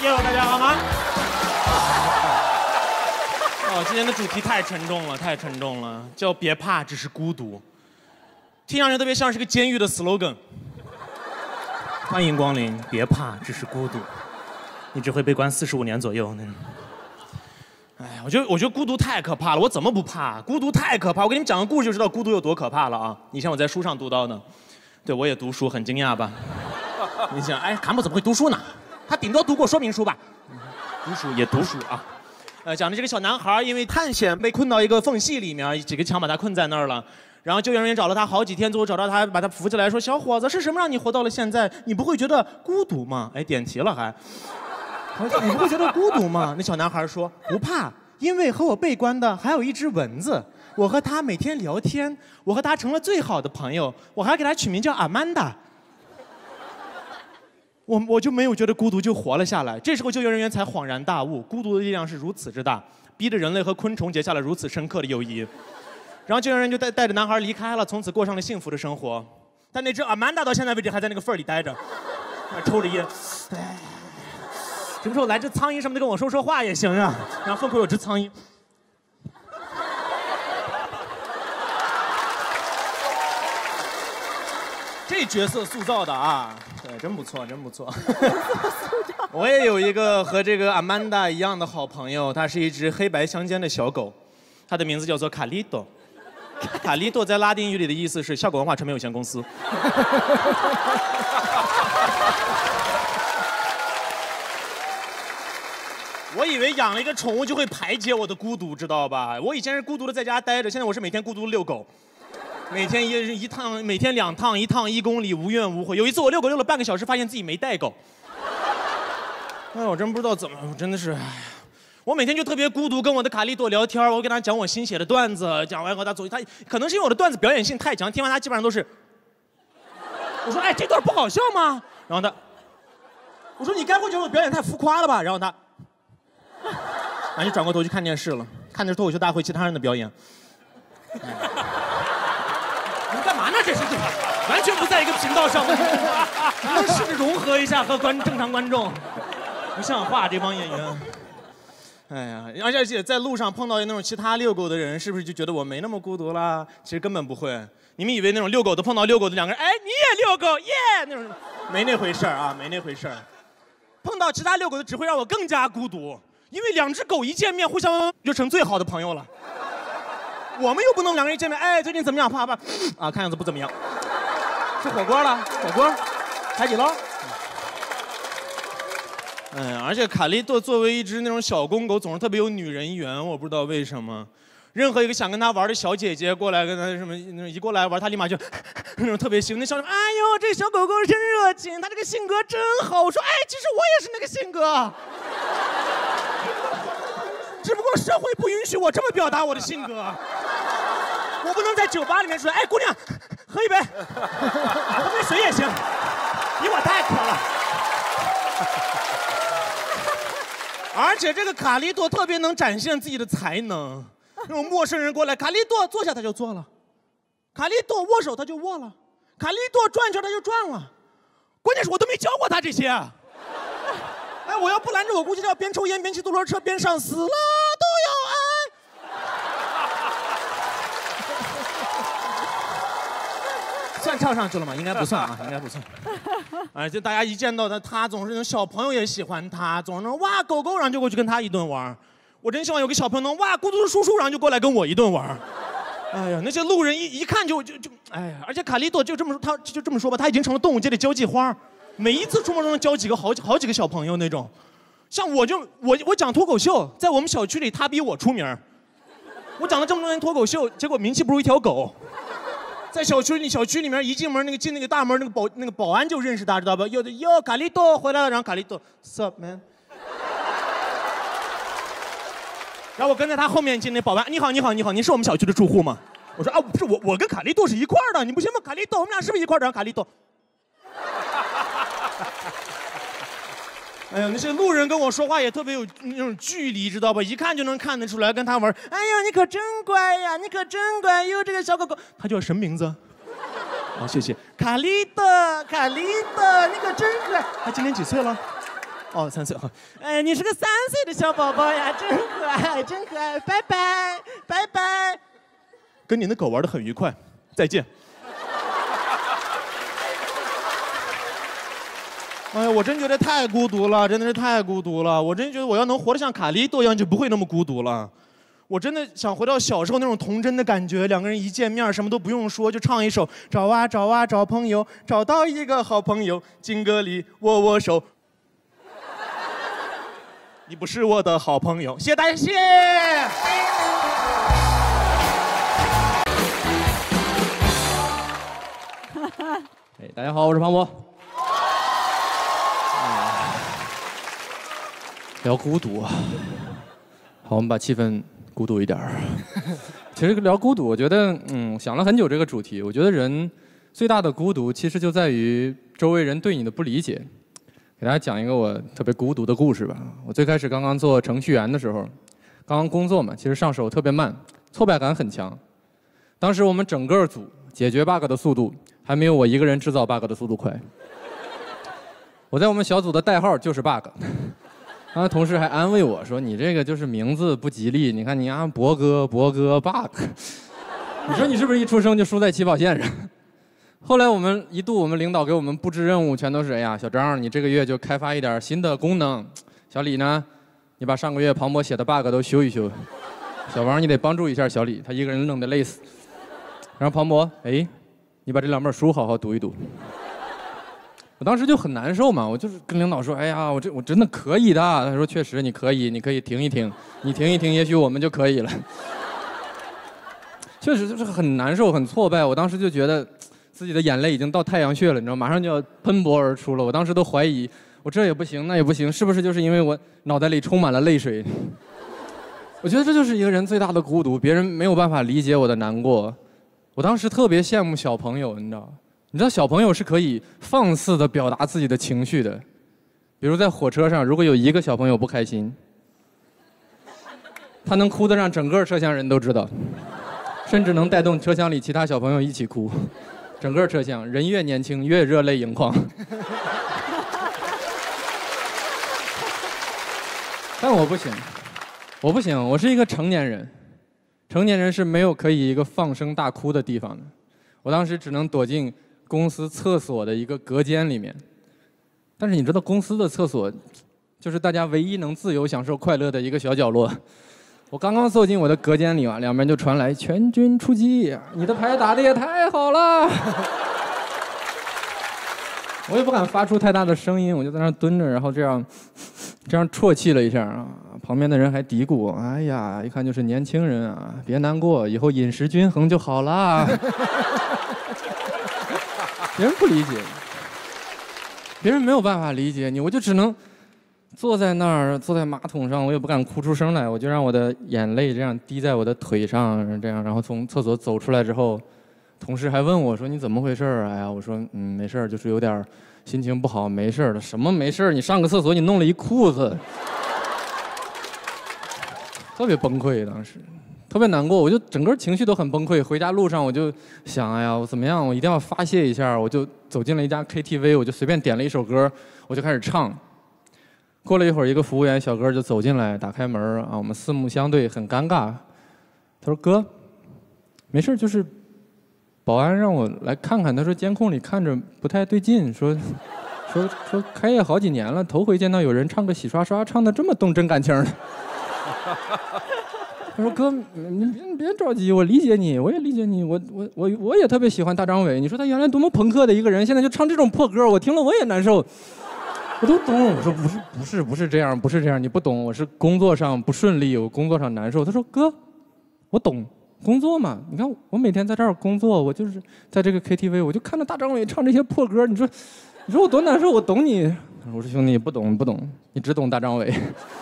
哟，大家好吗？哦，今天的主题太沉重了，太沉重了，叫别怕，只是孤独，听上去特别像是个监狱的 slogan。欢迎光临，别怕，只是孤独，你只会被关45年左右那种。哎，我觉得孤独太可怕了，我怎么不怕？孤独太可怕，我给你们讲个故事就知道孤独有多可怕了啊！以前我在书上读到的，对我也读书，很惊讶吧？你想，哎，坎普怎么会读书呢？他顶多读过说明书吧？读书也读书啊。讲的这个小男孩因为探险被困到一个缝隙里面，几个墙把他困在那儿了。然后救援人员找了他好几天，最后找到他，把他扶起来，说：“小伙子，是什么让你活到了现在？你不会觉得孤独吗？”哎，点题了还。你不会觉得孤独吗？那小男孩说：“不怕，因为和我被关的还有一只蚊子。我和他每天聊天，我和他成了最好的朋友，我还给他取名叫阿曼达。”我就没有觉得孤独，就活了下来。这时候救援人员才恍然大悟，孤独的力量是如此之大，逼着人类和昆虫结下了如此深刻的友谊。然后救援人员就带着男孩离开了，从此过上了幸福的生活。但那只阿曼达到现在为止还在那个缝里待着，抽着烟。哎，什么时候来只苍蝇什么的跟我说话也行啊。然后风口有只苍蝇。这角色塑造的啊，对，真不错，真不错。我也有一个和这个阿曼达一样的好朋友，它是一只黑白相间的小狗，它的名字叫做卡利多。卡利多在拉丁语里的意思是笑狗文化传媒有限公司。我以为养了一个宠物就会排解我的孤独，知道吧？我以前是孤独的在家待着，现在我是每天孤独的遛狗。每天一趟，每天2趟，1趟1公里，无怨无悔。有一次我遛狗遛了半个小时，发现自己没带狗。哎，我真不知道怎么，我真的是，哎呀，我每天就特别孤独，跟我的卡利多聊天，我跟他讲我新写的段子，讲完和他走，他可能是因为我的段子表演性太强，听完他基本上都是，我说哎这段不好笑吗？然后他，我说你该不会觉得我表演太浮夸了吧？然后他，然后就转过头去看电视了，看的是脱口秀大会其他人的表演。你们干嘛呢？这是完全不在一个频道上，你们试着融合一下和正常观众，不像话这帮演员。哎呀，而且在路上碰到那种其他遛狗的人，是不是就觉得我没那么孤独啦？其实根本不会。你们以为那种遛狗的碰到遛狗的两个人，哎，你也遛狗耶？那种没那回事啊，没那回事。碰到其他遛狗的只会让我更加孤独，因为2只狗一见面互相就成最好的朋友了。我们又不能2个人见面，哎，最近怎么样？啪啪，啊，看样子不怎么样。吃火锅了，火锅，海底捞。而且卡利多作为一只那种小公狗，总是特别有女人缘，我不知道为什么。任何一个想跟他玩的小姐姐过来跟他什么，一过来玩，他立马就那种特别兴奋，那小姐，哎呦，这小狗狗真热情，他这个性格真好。我说，哎，其实我也是那个性格。只不过社会不允许我这么表达我的性格，我不能在酒吧里面说，哎，姑娘，喝一杯，喝杯水也行，比我太渴了。而且这个卡利多特别能展现自己的才能，那种陌生人过来，卡利多坐下他就坐了，卡利多握手他就握了，卡利多转圈他就转了，关键是我都没教过他这些。哎，我要不拦着，我估计他要边抽烟边骑独轮车边上死了都要爱。算唱上去了吗？应该不算啊，应该不算。而且大家一见到他总是那种小朋友也喜欢他，总是那种哇狗狗，然后就过去跟他一顿玩。我真希望有个小朋友能哇孤独的叔叔，然后就过来跟我一顿玩。哎呀，那些路人一看就哎呀！而且卡利多就这么说，他就这么说吧，他已经成了动物界的交际花。每一次出门都能交几个好几个小朋友那种，像我讲脱口秀，在我们小区里他比我出名，我讲了这么多年脱口秀，结果名气不如一条狗，在小区里面一进门进那个大门那个保安就认识他，知道吧？哟卡利多回来了，然后卡利多 ，Sup man， 然后我跟在他后面进那保安，你好，你是我们小区的住户吗？我说啊不是我跟卡利多是一块的，你不行吗？卡利多我们俩是不是一块的？然后卡利多。哎呀，那些路人跟我说话也特别有那种距离，知道吧？一看就能看得出来，跟他玩。哎呀，你可真乖呀，你可真乖哟，这个小狗狗，它叫什么名字？好，谢谢。卡利多，你可真可爱。他今年几岁了？ 哦，3岁。哎，你是个3岁的小宝宝呀，真可爱，真可爱。拜拜，拜拜。跟你的狗玩得很愉快，再见。哎呀，我真觉得太孤独了，真的是太孤独了。我真觉得我要能活得像卡利多一样，就不会那么孤独了。我真的想回到小时候那种童真的感觉，两个人一见面什么都不用说，就唱一首找啊找啊找朋友，找到一个好朋友，敬个礼，握握手。你不是我的好朋友，谢谢大家，谢谢。 哎，大家好，我是庞博。聊孤独啊，好，我们把气氛孤独一点儿。其实聊孤独，我觉得，想了很久这个主题。我觉得人最大的孤独，其实就在于周围人对你的不理解。给大家讲一个我特别孤独的故事吧。我最开始刚刚做程序员的时候，刚刚工作嘛，其实上手特别慢，挫败感很强。当时我们整个组解决 bug 的速度，还没有我一个人制造 bug 的速度快。我在我们小组的代号就是 bug。然后同事还安慰我说：“你这个就是名字不吉利，你看你啊，博哥 bug， 你说你是不是一出生就输在起跑线上？”后来我们领导给我们布置任务，全都是：“哎呀，小张，你这个月就开发一点新的功能；小李呢，你把上个月庞博写的 bug 都修一修；小王，你得帮助一下小李，他一个人弄得累死。然后庞博，哎，你把这2本书好好读一读。”我当时就很难受嘛，我就是跟领导说：“哎呀，我真的可以的。”他说：“确实你可以，你可以停一停，你停一停，也许我们就可以了。”确实就是很难受，很挫败。我当时就觉得自己的眼泪已经到太阳穴了，你知道，马上就要喷薄而出了。我当时都怀疑，我这也不行，那也不行，是不是就是因为我脑袋里充满了泪水？我觉得这就是一个人最大的孤独，别人没有办法理解我的难过。我当时特别羡慕小朋友，你知道小朋友是可以放肆地表达自己的情绪的，比如在火车上，如果有一个小朋友不开心，他能哭得让整个车厢人都知道，甚至能带动车厢里其他小朋友一起哭，整个车厢人越年轻越热泪盈眶。但我不行，我是一个成年人，成年人是没有可以一个放声大哭的地方的，我当时只能躲进公司厕所的一个隔间里面，但是你知道公司的厕所就是大家唯一能自由享受快乐的一个小角落。我刚刚坐进我的隔间里啊，两边就传来全军出击，你的牌打得也太好了。我也不敢发出太大的声音，我就在那儿蹲着，然后这样啜泣了一下啊。旁边的人还嘀咕：“哎呀，一看就是年轻人啊，别难过，以后饮食均衡就好了。”别人不理解，别人没有办法理解你，我就只能坐在那儿，坐在马桶上，我也不敢哭出声来，我就让我的眼泪这样滴在我的腿上，这样，然后从厕所走出来之后，同事还问我说：“你怎么回事啊？”哎呀，我说：“没事，就是有点心情不好，没事的。”什么没事？你上个厕所你弄了一裤子，特别崩溃，当时。特别难过，我就整个情绪都很崩溃。回家路上我就想，哎呀，我怎么样？我一定要发泄一下。我就走进了一家 KTV， 我就随便点了一首歌，我就开始唱。过了一会儿，一个服务员小哥就走进来，打开门啊，我们四目相对，很尴尬。他说：“哥，没事，就是保安让我来看看。他说监控里看着不太对劲，说开业好几年了，头回见到有人唱个洗刷刷，唱的这么动真感情的。”他说：“哥，你别着急，我理解你，我也理解你，我也特别喜欢大张伟。你说他原来多么朋克的一个人，现在就唱这种破歌，我听了我也难受。我都懂。我说不是这样，不是这样，你不懂，我是工作上不顺利，我工作上难受。他说哥，我懂工作嘛，你看我每天在这儿工作，我就是在这个 KTV， 我就看着大张伟唱这些破歌，你说我多难受，我懂你。我说兄弟，不懂，你只懂大张伟。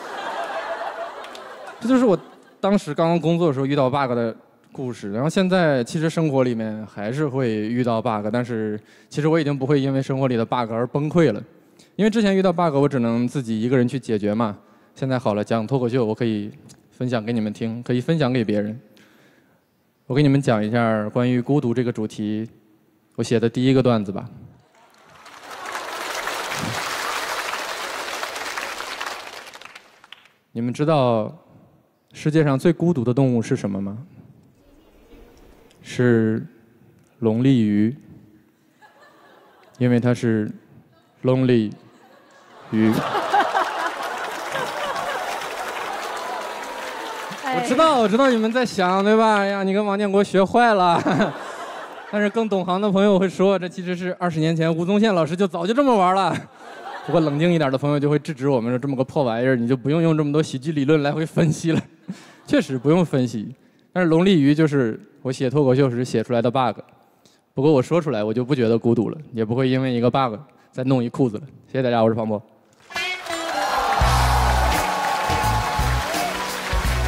这就是我当时刚刚工作的时候遇到 bug 的故事，然后现在其实生活里面还是会遇到 bug， 但是其实我已经不会因为生活里的 bug 而崩溃了，因为之前遇到 bug 我只能自己一个人去解决嘛，现在好了，讲脱口秀我可以分享给你们听，可以分享给别人。我给你们讲一下关于孤独这个主题我写的第一个段子吧。 你们知道世界上最孤独的动物是什么吗？是龙利鱼，因为它是 lonely 鱼。我知道你们在想，对吧？哎呀，你跟王建国学坏了。但是更懂行的朋友会说，这其实是20年前吴宗宪老师就早就这么玩了。不过冷静一点的朋友就会制止我们说，这么个破玩意儿，你就不用这么多喜剧理论来回分析了。确实不用分析，但是龙利鱼就是我写脱口秀时写出来的 bug。不过我说出来，我就不觉得孤独了，也不会因为一个 bug 再弄一裤子了。谢谢大家，我是庞博。